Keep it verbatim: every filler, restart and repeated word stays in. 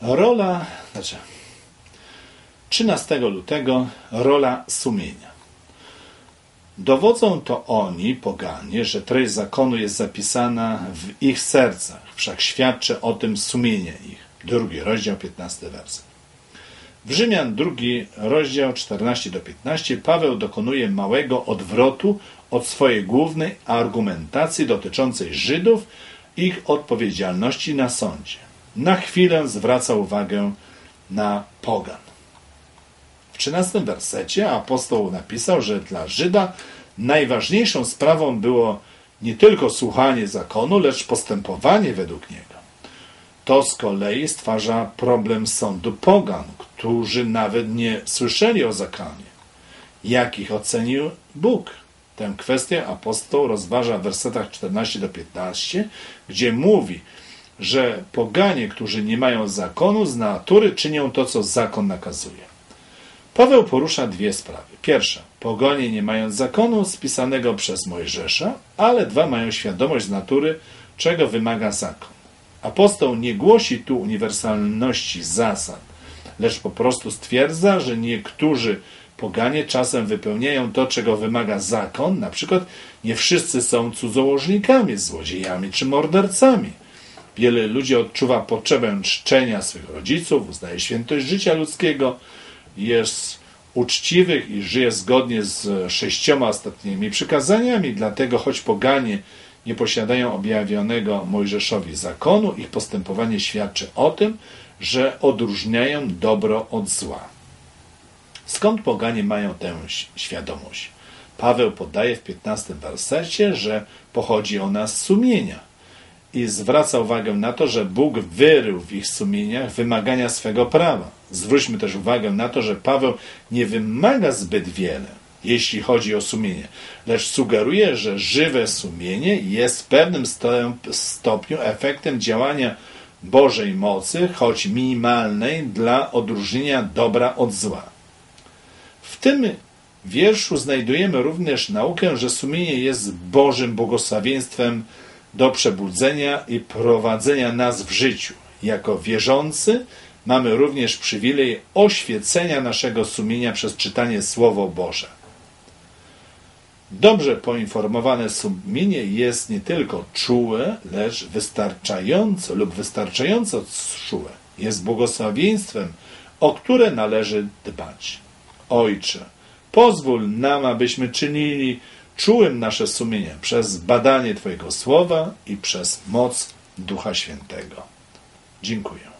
Rola, znaczy trzynastego lutego, rola sumienia. Dowodzą to oni, poganie, że treść zakonu jest zapisana w ich sercach, wszak świadczy o tym sumienie ich. Drugi rozdział, piętnasty werset. W Rzymian drugi rozdział, czternaście do piętnastu, Paweł dokonuje małego odwrotu od swojej głównej argumentacji dotyczącej Żydów i ich odpowiedzialności na sądzie. Na chwilę zwraca uwagę na pogan. W trzynastym wersecie apostoł napisał, że dla Żyda najważniejszą sprawą było nie tylko słuchanie zakonu, lecz postępowanie według niego. To z kolei stwarza problem sądu pogan, którzy nawet nie słyszeli o zakonie. Jak ich ocenił Bóg? Tę kwestię apostoł rozważa w wersetach czternaście do piętnastu, gdzie mówi, że poganie, którzy nie mają zakonu, z natury czynią to, co zakon nakazuje. Paweł porusza dwie sprawy. Pierwsza, poganie nie mają zakonu spisanego przez Mojżesza, ale dwa, mają świadomość z natury, czego wymaga zakon. Apostoł nie głosi tu uniwersalności zasad, lecz po prostu stwierdza, że niektórzy poganie czasem wypełniają to, czego wymaga zakon. Na przykład nie wszyscy są cudzołożnikami, złodziejami czy mordercami. Wiele ludzi odczuwa potrzebę czczenia swych rodziców, uznaje świętość życia ludzkiego, jest uczciwych i żyje zgodnie z sześcioma ostatnimi przykazaniami, dlatego choć poganie nie posiadają objawionego Mojżeszowi zakonu, ich postępowanie świadczy o tym, że odróżniają dobro od zła. Skąd poganie mają tę świadomość? Paweł podaje w piętnastym wersecie, że pochodzi ona z sumienia i zwraca uwagę na to, że Bóg wyrył w ich sumieniach wymagania swego prawa. Zwróćmy też uwagę na to, że Paweł nie wymaga zbyt wiele, jeśli chodzi o sumienie, lecz sugeruje, że żywe sumienie jest w pewnym stopniu efektem działania Bożej mocy, choć minimalnej, dla odróżnienia dobra od zła. W tym wierszu znajdujemy również naukę, że sumienie jest Bożym błogosławieństwem do przebudzenia i prowadzenia nas w życiu. Jako wierzący mamy również przywilej oświecenia naszego sumienia przez czytanie Słowa Boże. Dobrze poinformowane sumienie jest nie tylko czułe, lecz wystarczająco lub wystarczająco czułe. Jest błogosławieństwem, o które należy dbać. Ojcze, pozwól nam, abyśmy czynili czułym nasze sumienie przez badanie Twojego Słowa i przez moc Ducha Świętego. Dziękuję.